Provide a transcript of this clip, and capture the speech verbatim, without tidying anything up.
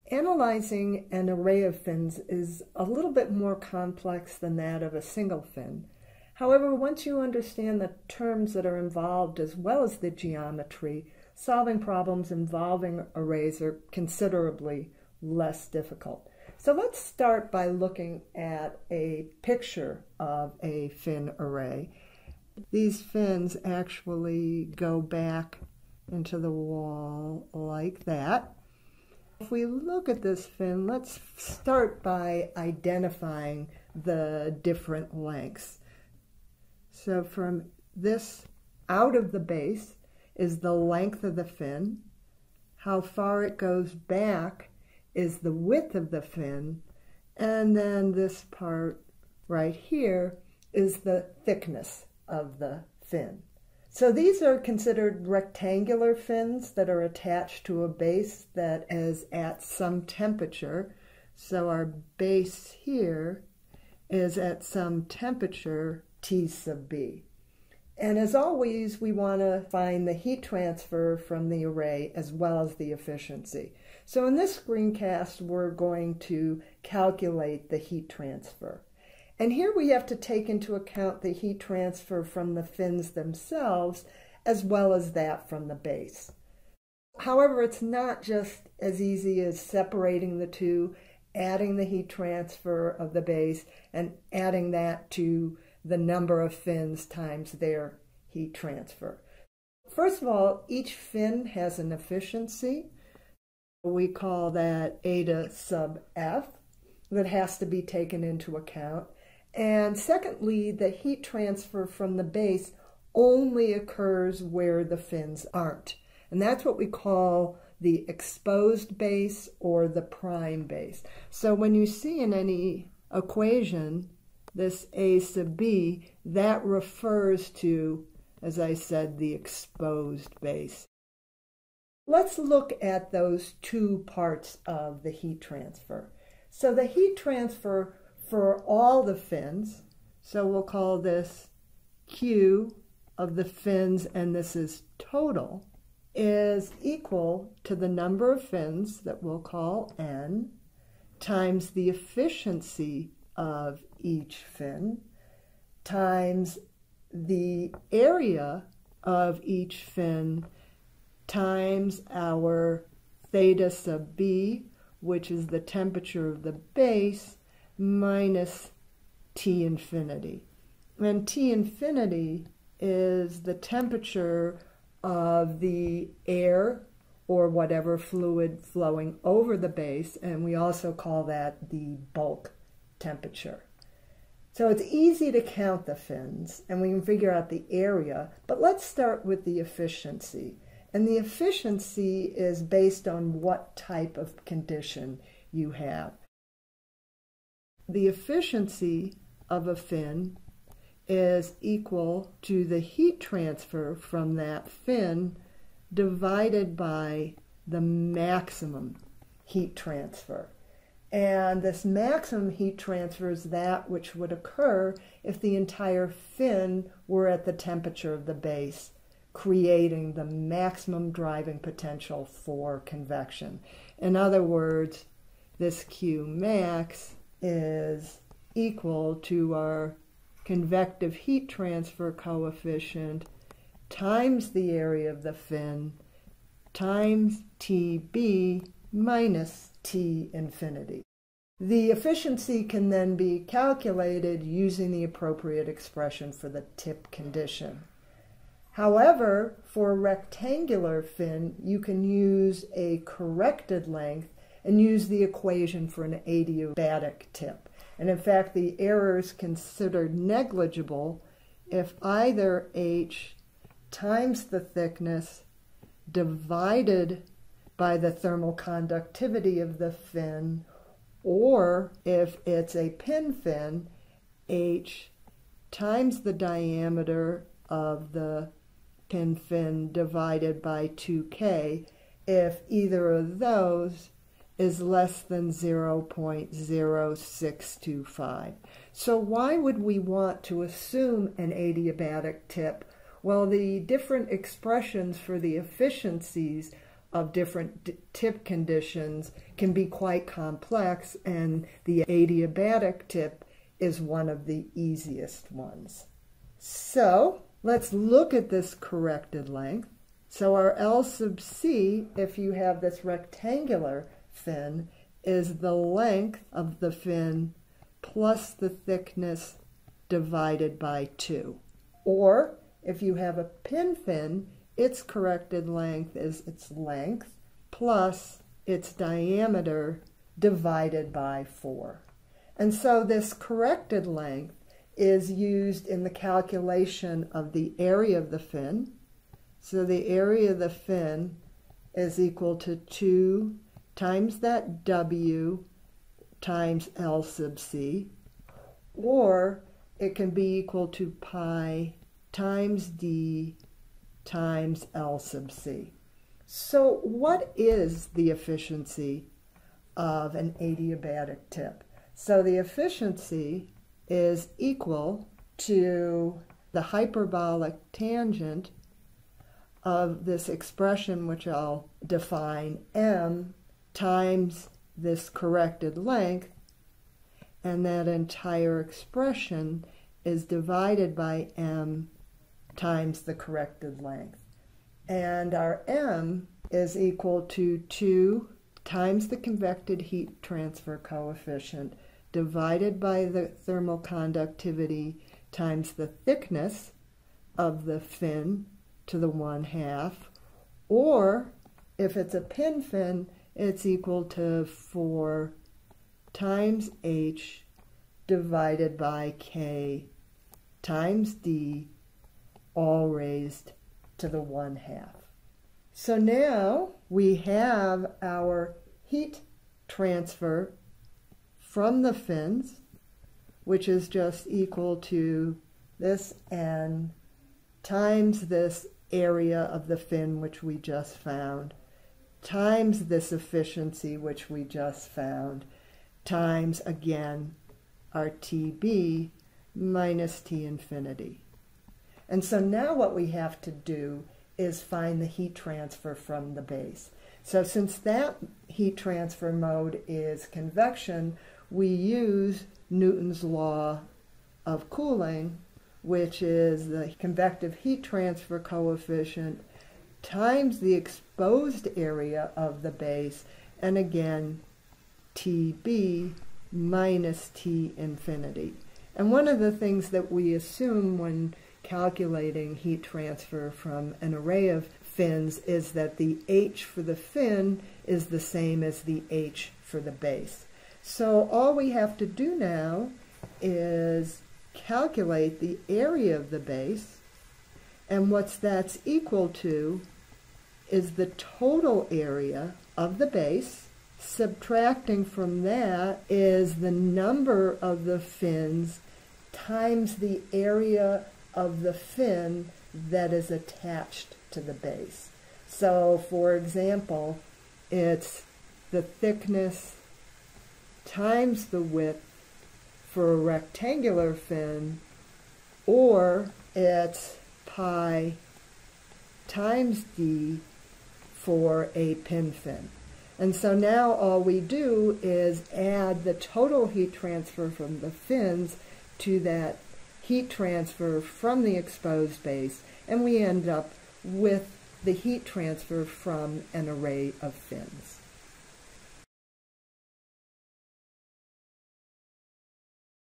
Analyzing an array of fins is a little bit more complex than that of a single fin. However, once you understand the terms that are involved as well as the geometry, solving problems involving arrays are considerably less difficult. So let's start by looking at a picture of a fin array. These fins actually go back into the wall like that. If we look at this fin, let's start by identifying the different lengths. So from this out of the base is the length of the fin. How far it goes back is the width of the fin. And then this part right here is the thickness of the fin. So these are considered rectangular fins that are attached to a base that is at some temperature. So our base here is at some temperature T sub B. And as always, we want to find the heat transfer from the array as well as the efficiency. So in this screencast, we're going to calculate the heat transfer. And here we have to take into account the heat transfer from the fins themselves as well as that from the base. However, it's not just as easy as separating the two, adding the heat transfer of the base and adding that to the number of fins times their heat transfer. First of all, each fin has an efficiency. We call that eta sub F that has to be taken into account. And secondly, the heat transfer from the base only occurs where the fins aren't. And that's what we call the exposed base or the prime base. So when you see in any equation this A sub B, that refers to, as I said, the exposed base. Let's look at those two parts of the heat transfer. So the heat transfer for all the fins, so we'll call this Q of the fins, and this is total, is equal to the number of fins that we'll call N times the efficiency of each fin times the area of each fin times our theta sub B, which is the temperature of the base, minus T infinity. And T infinity is the temperature of the air or whatever fluid flowing over the base, and we also call that the bulk temperature. So it's easy to count the fins, and we can figure out the area, but let's start with the efficiency. And the efficiency is based on what type of condition you have. The efficiency of a fin is equal to the heat transfer from that fin divided by the maximum heat transfer. And this maximum heat transfer is that which would occur if the entire fin were at the temperature of the base, creating the maximum driving potential for convection. In other words, this Q max is equal to our convective heat transfer coefficient times the area of the fin times T B minus T infinity. The efficiency can then be calculated using the appropriate expression for the tip condition. However, for a rectangular fin, you can use a corrected length and use the equation for an adiabatic tip. And in fact, the error is considered negligible if either H times the thickness divided by the thermal conductivity of the fin, or if it's a pin fin, H times the diameter of the pin fin divided by two K, if either of those is less than zero point zero six two five. So why would we want to assume an adiabatic tip? Well, the different expressions for the efficiencies of different tip conditions can be quite complex, and the adiabatic tip is one of the easiest ones. So let's look at this corrected length. So our L sub C, if you have this rectangular fin, is the length of the fin plus the thickness divided by two. Or if you have a pin fin, its corrected length is its length plus its diameter divided by four. And so this corrected length is used in the calculation of the area of the fin. So the area of the fin is equal to two times that W times L sub C, or it can be equal to pi times D times L sub C. So what is the efficiency of an adiabatic tip? So the efficiency is equal to the hyperbolic tangent of this expression, which I'll define, m times this corrected length, and that entire expression is divided by m times the corrected length. And our m is equal to two times the convected heat transfer coefficient divided by the thermal conductivity times the thickness of the fin to the one half, or if it's a pin fin, it's equal to four times h divided by k times d, all raised to the one half. So now we have our heat transfer from the fins, which is just equal to this n times this area of the fin, which we just found, times this efficiency, which we just found, times, again, our T B minus T infinity. And so now what we have to do is find the heat transfer from the base. So since that heat transfer mode is convection, we use Newton's law of cooling, which is the convective heat transfer coefficient times the exposed area of the base, and again, T B minus T infinity. And one of the things that we assume when calculating heat transfer from an array of fins is that the H for the fin is the same as the H for the base. So all we have to do now is calculate the area of the base, and what that's equal to is the total area of the base. Subtracting from that is the number of the fins times the area of the fin that is attached to the base. So, for example, it's the thickness times the width for a rectangular fin, or it's pi times d for a pin fin. And so now all we do is add the total heat transfer from the fins to that heat transfer from the exposed base, and we end up with the heat transfer from an array of fins.